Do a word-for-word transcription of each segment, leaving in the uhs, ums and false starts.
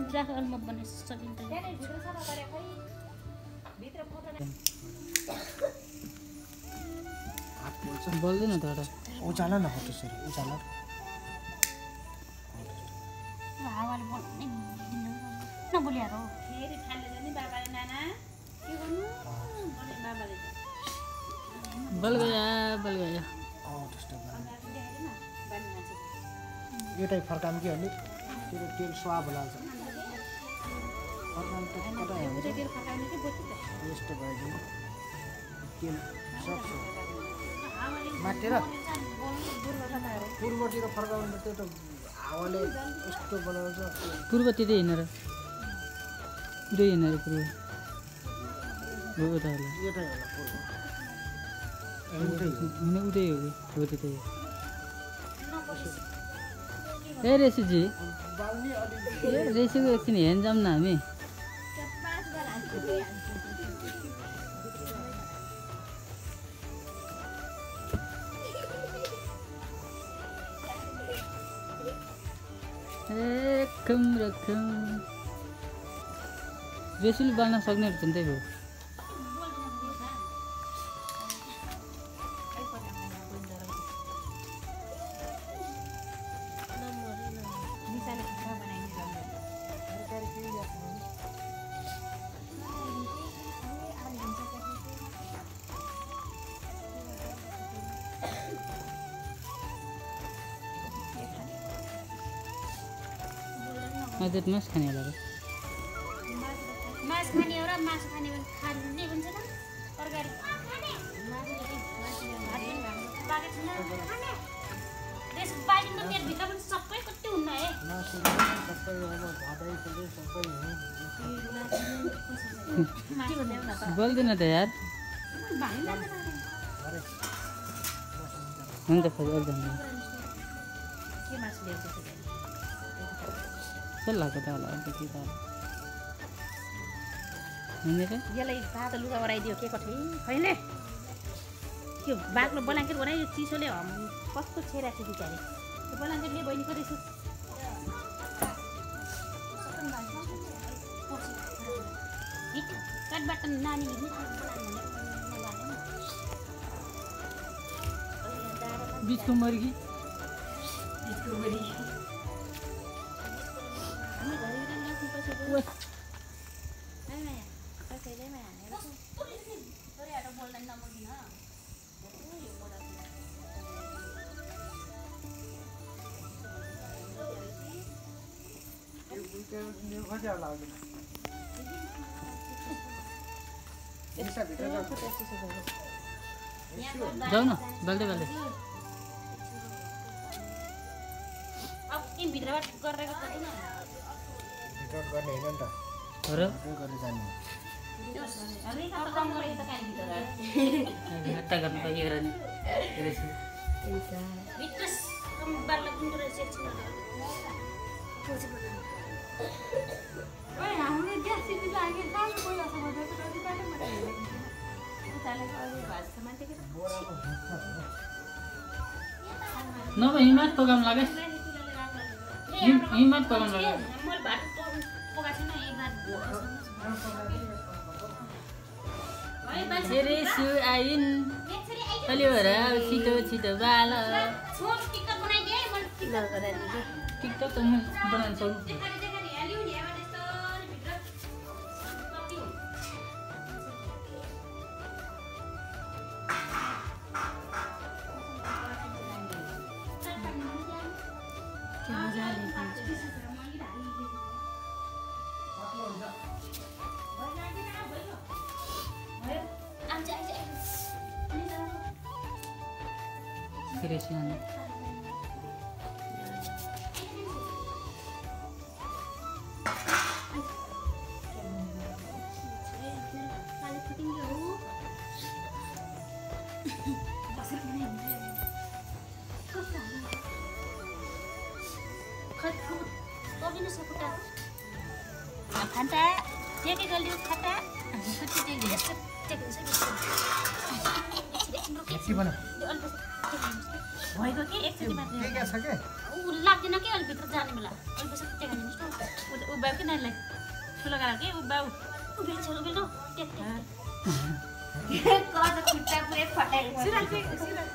राख अलम बने सकिन्छ त्यहाँ भित्र सफा गरे खै भित्र फोटो हात बोल्छ बोल्दैन त एउटा उचाला न फोटो सर उचाला हावाले बोल्ने नबोलिया हो फेरि फाल्ने जाने बाबाले नाना के गर्नु भने बाबाले बल गया बल गया अँ त्यस्तो देखाइदिनु बानी मान्छे एउटै फर्काम के भने त्यो तेल स्वाब लाग्छ फर्काम त कता हुन्छ तेल फर्काउने कि बोच्छु त यस्तो भइदिनु तेल सक्छ हावाले माटेर बोल्नु दुर्घटनाहरू पूर्वतिर फर्काउनु त्यो त हावाले यस्तो बनाउँछ पूर्वतिर हिँडेर उतै हिँडेर पूर्व हो उता होला यतै होला पूर्व होइन उतै हो कि हो त्यतै ए रेसुजी बाल्ने अलि ए रेसुको एकछिन हेर्न जाऊँ न हामी पाँच बार हाल्छु रखम रखम रेसुले बाल्न सक्ने रहेछ नि त्यही भयो अझै मासु खाने होला मासु खाने हो र मासु खाने भने खाने भन्छ न तरकारी त्यसको बाहिर त मेरो भित्र पनि सबै कति हुन्न है मासु सबै अब भातै सबै सबै बोल्दैन त यार हुन्छ फेरि अझ के मासु ल्याउँछ चल्लाको त होला अन्त के त होइन र यसलाई तातो लुगा ओराइदियो के कठै खैले त्यो बाक्लो ब्ल्याङ्केट बनायो चिसोले कस्तो छेराको छ बिचारे त्यो ब्ल्याङ्केटले बहिनीको रहेछ काठबाट नानी बिचको मर्गी जाऊ न बाल्दै बाल्दै अब के भित्रबाट गरेर गर्दैन भित्र गर्ने होइन नि त र गरेर जाने अरे काम गरे त काली भित्र हट्टा गर्नु पाइयो र नि रहेछ भित्र कम बाल्न कुन रहेछ एकछिन ओए हाम्रो ग्यास सिटी लाग्यो काम पहिला सम्म त कति बाटो मत उताले अरु भात समाते के नभए हिमात प्रोग्राम लाग्यो हिमात प्रोग्राम लाग्यो मैले भात पकाएको छैन एक रात रेसु आइन् अलि भएर छिटो छिटो बाल टिकट बनाइदिए मैले टिकट बनाइदिए टिकटक त म बनाउन सक्छु रेसु आने खान्टा के के गल्यो खाता कति चाहिँ यस्तो चेक हुन्छ के बना भएको कि एकचोटि मात्र के के छ के ऊ लाग्दैन कि अलि भित्र जाने बेला अलि पछि चेक गर्नु ऊ उभ्याउ कि नानीलाई ठुलो गराउ कि उभ्याउ उभिल छ उभिल न टेक कता खुट्टा पुरै फटाएको सिराल के सिराल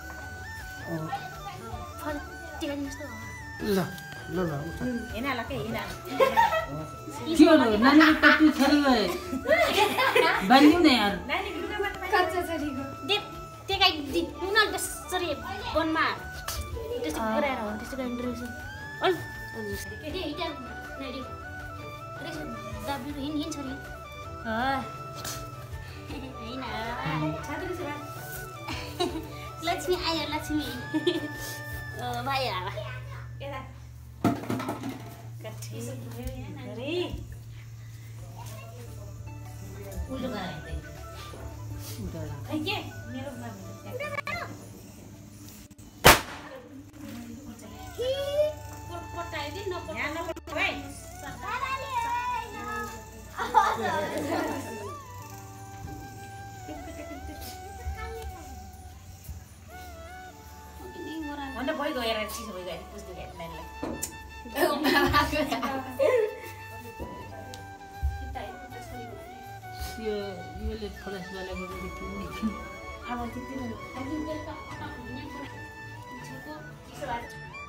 फल टेक जस्तो ल ल ल उठा हेना ल के हेना के हो नानीको टप्पी छोरी गए बान्दिउ न यार नानीको लुगा मात्र कच्चा छोरीको दे टेकाइ दि उनीहरु त्यसरी वनमा त्यसरी गराएर हो त्यसरी गरिन्छ रहेछ ओइ दे इटा नडी रेस दाबी हिन हिन छोरी अ हैन छात्री छ लक्ष्मी आयो लक्ष्मी ओ भाइ आवा एदा कठी गरे उल्टो गराए उडाला खै के मेरो नाम कोट पटाइ दि न पटाइ न भाइ भन्दा भइ गएर चिसो भइ गयो पुस्दै गयो नानीलाई यो योले फलास वालाको देखि अब त्यति नै अनि बेलुका पटाक हुने छको चिसो भएर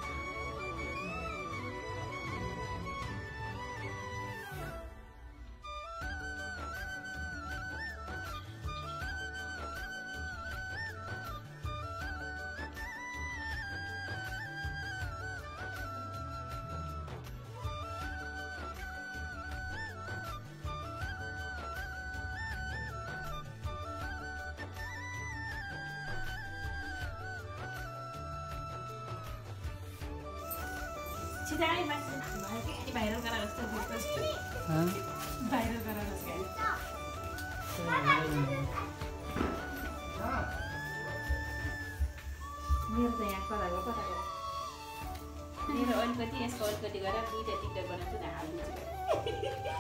छिटाइ मान्छे के भाइरल गराएर जस्तो देखिन्छ हँ भाइरल गराएर जस्तो मेरो त यहाँ कताको कताको मेरो अलिकति यसको अलिकति गरेर दुईवटा टिकटक बनाउँछु न हाल्नु